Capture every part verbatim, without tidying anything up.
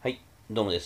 はい、どうもです。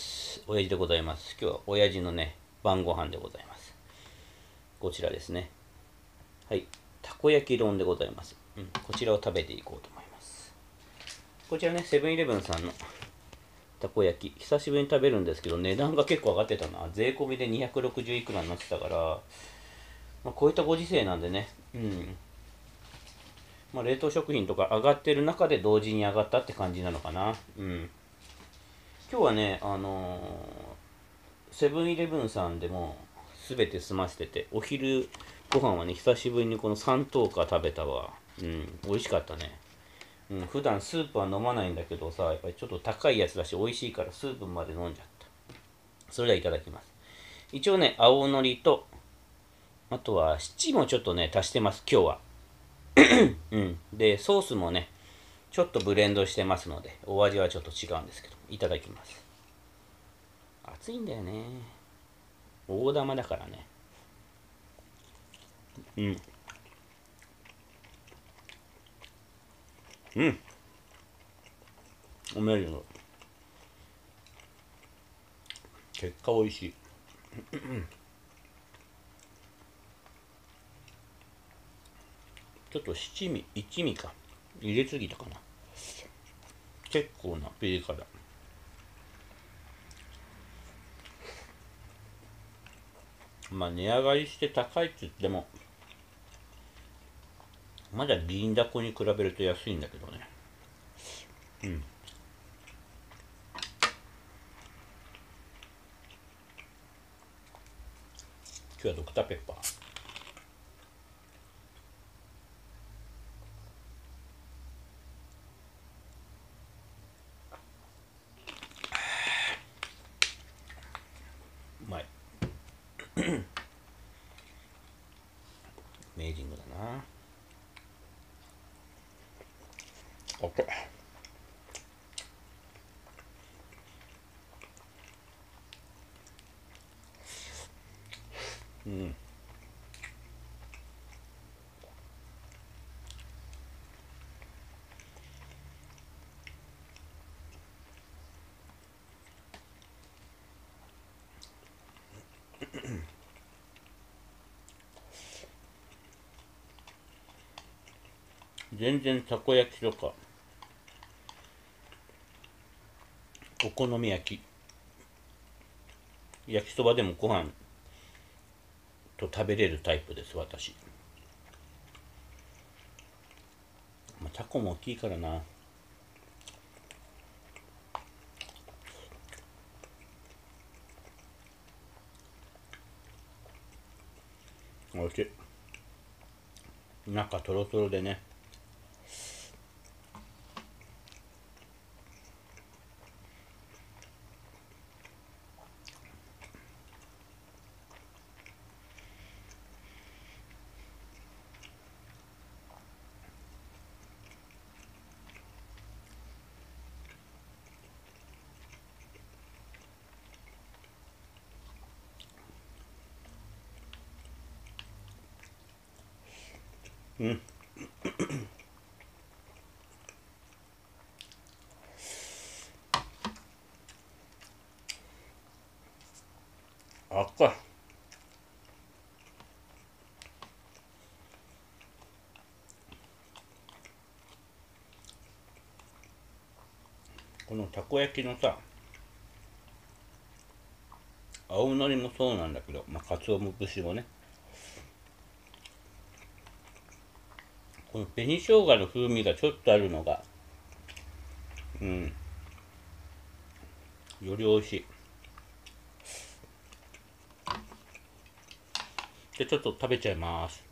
親父でございます。今日は親父のね、晩ご飯でございます。こちらですね。はい、たこ焼き丼でございます。うん、こちらを食べていこうと思います。こちらね、セブンイレブンさんのたこ焼き、久しぶりに食べるんですけど、値段が結構上がってたな。税込みでにひゃくろくじゅういくらになってたから、まあ、こういったご時世なんでね、うん、まあ、冷凍食品とか上がってる中で同時に上がったって感じなのかな。うん。今日はね、あのーセブンイレブンさんでも全て済ませてて、お昼ご飯はね、久しぶりにこの三等価食べたわ。うん、美味しかったね。うん、普段スープは飲まないんだけどさ、やっぱりちょっと高いやつだし美味しいからスープまで飲んじゃった。それではいただきます。一応ね、青のりと、あとは七もちょっとね、足してます、今日は。うん。で、ソースもね、ちょっとブレンドしてますので、お味はちょっと違うんですけど、いただきます。熱いんだよね。大玉だからね。うん。うん。おめえの結果美味しい。ちょっと七味、一味か。入れすぎたかな。結構なピリ辛。まあ値上がりして高いって言っても、まだ銀だこに比べると安いんだけどね。うん。今日はドクターペッパー。うまい。メイジングだな。オッケー。うん。全然たこ焼きとかお好み焼き、焼きそばでもご飯と食べれるタイプです、私。まあ、タコも大きいからな。美味しい。中トロトロでね。うん。あっか。このたこ焼きのさ、青のりもそうなんだけど、まあ、かつお節もね、この紅生姜の風味がちょっとあるのが、うん、より美味しい。で、ちょっと食べちゃいます。